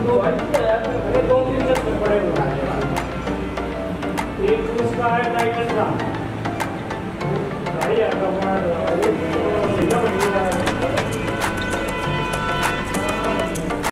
दो तीन चक्कर पड़े हुए हैं। एक उसका है टाइटन का।